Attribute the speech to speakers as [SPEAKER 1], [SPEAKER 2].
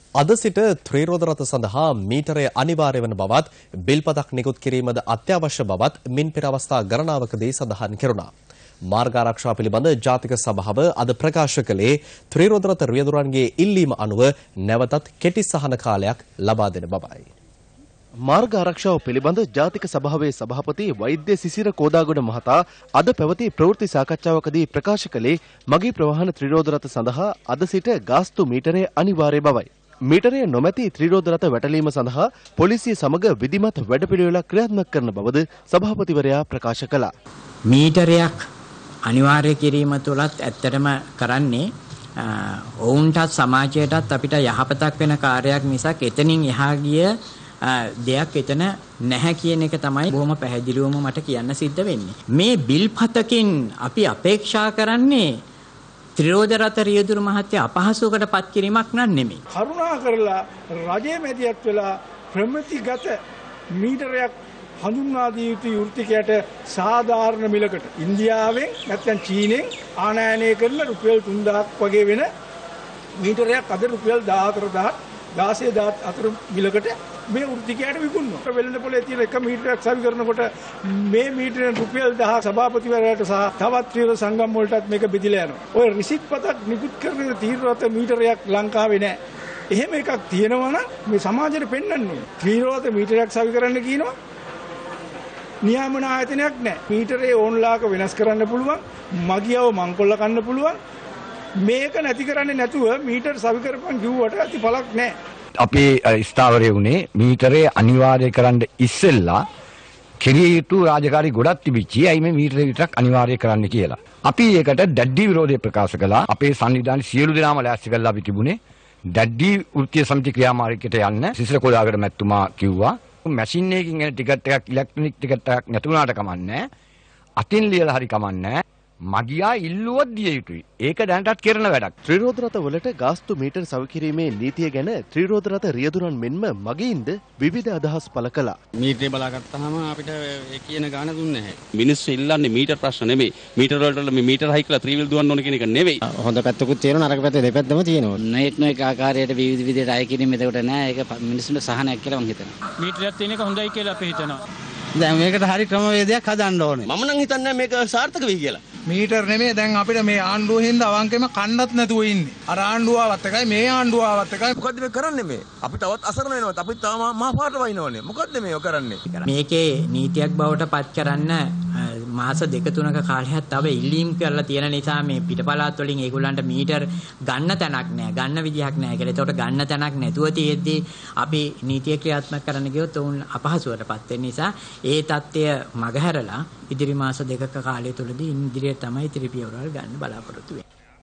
[SPEAKER 1] අද සිට ත්‍රිරෝද රථ සඳහා මීටරය අනිවාර්ය වන බවත් බිල්පතක් නිකුත් කිරීමද අත්‍යවශ්‍ය බවත් මින් පෙර අවස්ථා ගණනාවකදී සඳහන් කෙරුණා. මාර්ග ආරක්ෂාව පිළිබඳ ජාතික සභාව අද ප්‍රකාශ කළේ ත්‍රිරෝද රථ රියදුරන්ගේ ඉල්ලීම අනුව නැවතත් කෙටි සහන කාලයක් ලබා දෙන බවයි.
[SPEAKER 2] මාර්ග ආරක්ෂාව පිළිබඳ ජාතික සභාවේ සභාපති වෛද්‍ය සිසිර කෝදාගොඩ මහතා අද පැවති ප්‍රවෘත්ති සාකච්ඡාවකදී ප්‍රකාශ කළේ මගී ප්‍රවාහන ත්‍රිරෝද රථ සඳහා අද සිට ගාස්තු මීටරය අනිවාර්ය බවයි. මීටරය නොමැති ත්‍රිරෝද රථ වැටලීම සඳහා පොලිසිය සමග විධිමත් වැඩපිළිවෙලක් ක්‍රියාත්මක කරන බවද සභාපතිවරයා ප්‍රකාශ කළා.
[SPEAKER 3] මීටරයක් අනිවාර්ය කිරීම තුලත් ඇත්තටම කරන්නේ ඔවුන්ටත් සමාජයටත් අපිට යහපතක් වෙන කාර්යයක් මිසක් එතනින් එහා ගිය දෙයක් එතන නැහැ කියන එක තමයි බොහොම පැහැදිලිවම මට කියන්න සිද්ධ වෙන්නේ. මේ බිල්පතකින් අපි අපේක්ෂා කරන්නේ ත්‍රිරෝද රථ රියදුරු මහත්තයා අපහසුවකට පත් කිරීමක් නෙමෙයි.
[SPEAKER 4] කරුණා කරලා රජයේ මැදිහත් වෙලා ප්‍රමිතිගත මීටරයක් හඳුන්වා දිය යුතු වෘත්තිකයට සාධාරණ මිලකට ඉන්දියාවෙන් නැත්නම් චීනෙන් ආනයනය කරන රුපියල් 3000ක් වගේ වෙන මීටරයක් අද රුපියල් 14000 මිලකට මේ වෘත්තිකයට විකුණනවා. වෙළඳ පොලේ තියෙන එක මීටරයක් සවි කරනකොට මේ මීටරෙන් රුපියල් 1000 සභාපතිවරයාට සහ තවත් ත්‍රිරෝද සංගම් වලටත් මේක බෙදිලා යනවා. ඔය රිසිට් පතක් නිකුත් කරන ත්‍රිරෝද මීටරයක් ලංකාවේ නැහැ. එහෙම එකක් තියෙනවා නම් මේ සමාජයට පෙන්වන්න ඕනේ. ත්‍රිරෝද මීටරයක් සවි කරන්න කියනවා. නියාමන ආයතනයක් නැහැ. මීටරේ ඕන්ලාක වෙනස් කරන්න පුළුවන්. මගියව මංකොල්ල කන්න පුළුවන්. මේක නැති කරන්නේ නැතුව මීටර සවි කරපන් කිව්වට අතිපලක් නැහැ.
[SPEAKER 5] අපේ ස්ථාවරය වුණේ මීටරේ අනිවාර්ය කරන්න ඉස්සෙල්ලා කෙරිය යුතු රාජකාරී ගොඩක් තිබිච්චි. ඇයි මේ මීටරේ විතරක් අනිවාර්ය කරන්න කියලා. අපි ඒකට දැඩි විරෝධය ප්‍රකාශ කළා. අපේ සංවිධානයේ සියලු දෙනාම ලෑස්ති කරලා අපි තිබුණේ දැඩි වෘත්තීය සමිති ක්‍රියාමාර්ගයකට යන්න. සිසිර කොලාගල මැතිතුමා කිව්වා මැෂින් එකකින් එන ටිකට් එකක් ඉලෙක්ට්‍රොනික ටිකට් එකක් නැතුණාට කමන්නේ. අතින් ලියලා හරි කමන්නේ. මගියා ඉල්ලුවත් දිය යුතුයි. ඒක දැනටත් කරන වැඩක්.
[SPEAKER 2] ත්‍රිරෝද රථ වලට ගාස්තු මීටර සවි කිරීමේ නීතිය ගැන ත්‍රිරෝද රථ රියදුරන් මෙන්ම මගීන්ද විවිධ අදහස් පළ කළා.
[SPEAKER 6] මීටරේ බලාගත්තාම අපිට ඒ කියන ගාන දුන්නේ නැහැ. මිනිස්සු ඉල්ලන්නේ මීටර ප්‍රශ්න නෙමෙයි. මීටර වලට මේ මීටර හයි කරලා ත්‍රිවිල් දුවන්න ඕන කියන එක නෙමෙයි.
[SPEAKER 7] හොඳ පැත්තකුත් තියෙනවා නරක පැත්ත දෙපැත්තම තියෙනවා.
[SPEAKER 3] නොඑක් ආකාරයට විවිධ විදිහට අය කිරීම එතකොට නෑ. ඒක මිනිස්සුන්ට සහනයක් කියලා මම හිතනවා.
[SPEAKER 8] මීටරයක් තියෙන එක හොඳයි කියලා අපි හිතනවා.
[SPEAKER 7] දැන් මේකට හරි ක්‍රමවේදයක් හදන්න ඕනේ.
[SPEAKER 6] මම නම් හිතන්නේ මේක සාර්ථක වෙයි කියලා.
[SPEAKER 4] මීටර නෙමෙයි දැන් අපිට මේ ආණ්ඩුව හින්දා අවංකෙම කන්නත් නැතුව ඉන්නේ. අර ආණ්ඩුවවත් එකයි මේ ආණ්ඩුවවත් එකයි.
[SPEAKER 6] මොකද්ද මේ කරන්නේ මේ? අපි තවත් අසරණ වෙනවා. අපි තව මහා පාට වයින්නෝනේ. මොකද්ද මේ කරන්නේ?
[SPEAKER 3] මේකේ නීතියක් බවට පත් කරන්න මාස 2-3ක කාලයක් තව ඉල්ලීම් කරලා තියෙන නිසා මේ පිටපළාත් වලින් ඒගොල්ලන්ට මීටර ගන්න තැනක් නැහැ. ගන්න විදිහක් නැහැ කියලා. ඒකට ගන්න තැනක් නැතුව තියෙද්දි අපි නීතිය ක්‍රියාත්මක කරන්න ගියොත් උන් අපහසුවටපත් වෙන නිසා ඒ தත්ත්වය මගහැරලා ඉදිරි මාස 2ක කාලය තුලදී ඉදිරියට තමයි ත්‍රිපියවරල් ගන්න බලාපොරොත්තු වෙන්නේ.